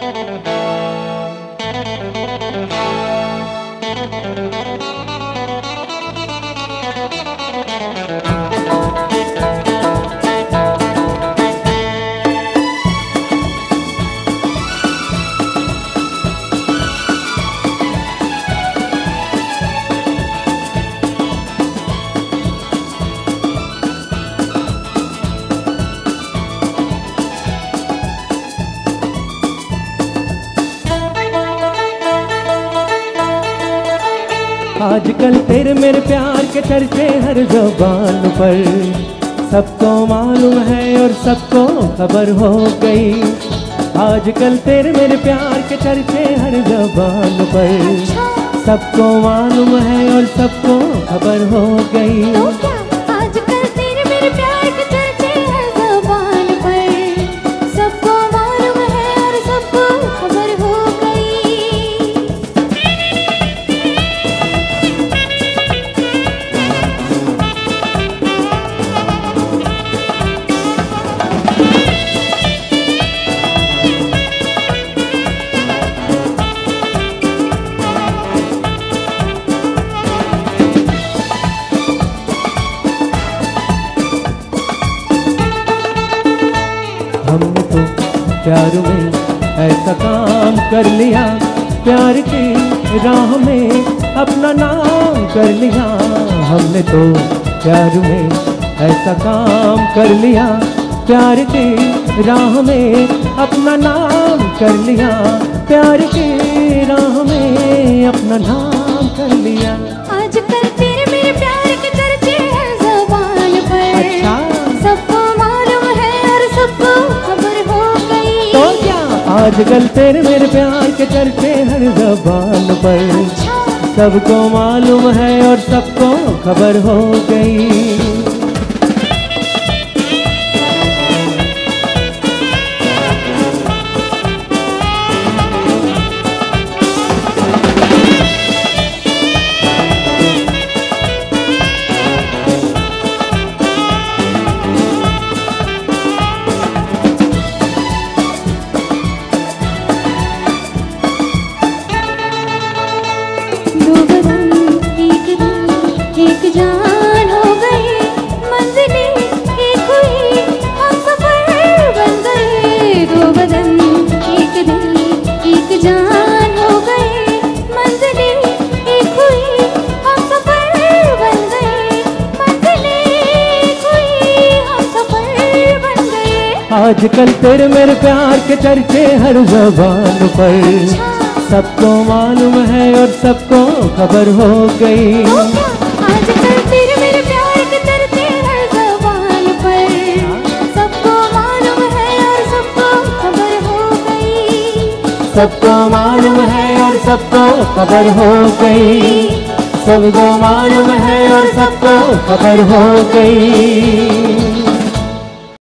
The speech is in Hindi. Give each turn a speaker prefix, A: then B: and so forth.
A: आजकल तेरे मेरे प्यार के चर्चे हर ज़ुबान पर, सबको मालूम है और सबको खबर हो गई। आजकल तेरे मेरे प्यार के चर्चे हर ज़ुबान पर, सबको मालूम है और सबको खबर हो गई।
B: तो क्या आजकल तेरे मेरे प्यार के चर्चे हर ज़ुबान पर, सबको मालूम है और सबको खबर हो गई।
A: हमने तो प्यार में ऐसा काम कर लिया, प्यार की राह में अपना नाम कर लिया। हमने तो प्यार में ऐसा काम कर लिया, प्यार की राह में अपना नाम कर लिया, प्यार की राह में अपना नाम कर लिया।
B: आजकल तेरे मेरे प्यार के चर्चे हर ज़ुबान पर,
A: अच्छा,
B: सबको मालूम है और सबको खबर हो गई।
A: तो क्या आजकल तेरे मेरे प्यार के चर्चे हर ज़ुबान पर, सबको मालूम है और सबको खबर हो गई।
B: दो बदन एक दिल एक जान हो गए, मंजिलें एक हुई हम सफर बन गए। दो बदन एक दिल एक जान हो गए, मंजिलें एक हुई हम सफर बन गए, मंजिलें एक हुई हम सफर बन गए।
A: आजकल तेरे मेरे प्यार के चर्चे हर ज़ुबान पर, सबको मालूम है और सबको खबर हो गई।
B: तो क्या आजकल तेरे मेरे प्यार के चर्चे हर ज़ुबान पर, सबको मालूम है और सबको खबर हो गई।
A: सबको मालूम है और सबको खबर हो गई, सबको मालूम है और सबको खबर हो गई।